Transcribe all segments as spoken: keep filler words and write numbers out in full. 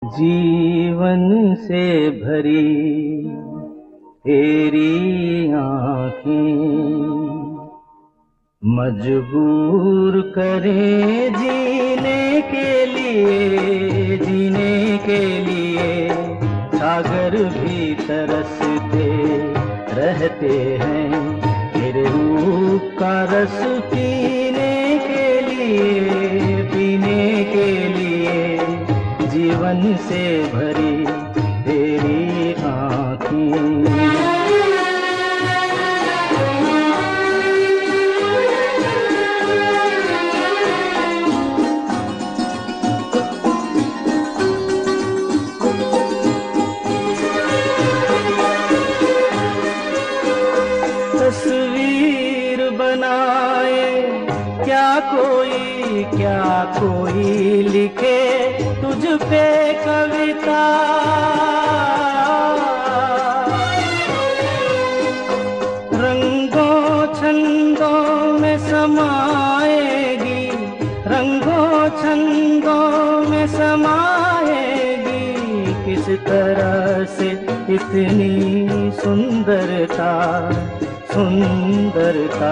जीवन से भरी तेरी आँखें मजबूर करे जीने के लिए, जीने के लिए। सागर भी तरसते रहते हैं तेरे रूप का रस पीने के लिए, पीने के लिए। जीवन से भरी तेरी आँखें। तस्वीर बनाए क्या कोई, क्या कोई लिखे तुझ पे कविता। रंगों छंदों में समाएगी, रंगों छंदों में समाएगी। किस तरह से इतनी सुंदरता, सुंदरता।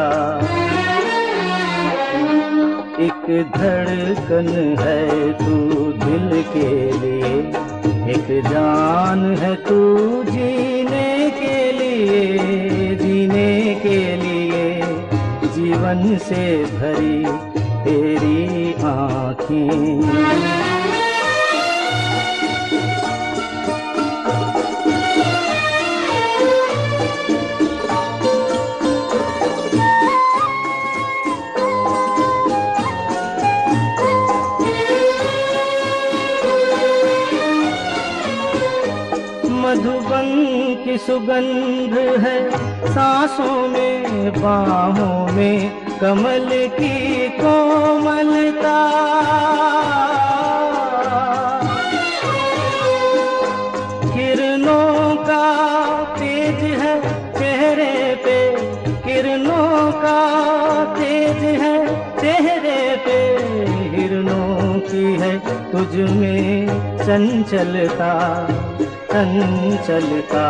एक धड़कन है तू दिल के लिए, एक जान है तू जीने के लिए, जीने के लिए। जीवन से भरी तेरी आँखें। मधुबन की सुगंध है सांसों में, बाहों में कमल की कोमलता। किरणों का तेज है चेहरे पे, किरणों का तेज है चेहरे पे। हिरणों की है तुझ में चंचलता, चंचलता।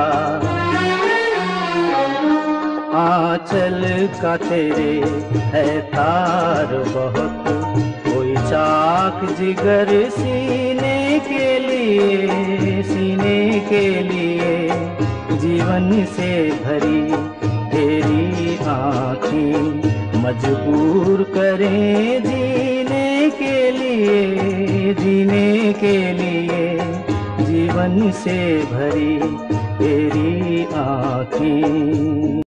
आंचल का तेरे है तार बहुत, कोई चाक जिगर सीने के लिए, सीने के लिए। जीवन से भरी तेरी आँखें मजबूर करें जीने के लिए, जीने के लिए। जीवन से भरी तेरी आँखें।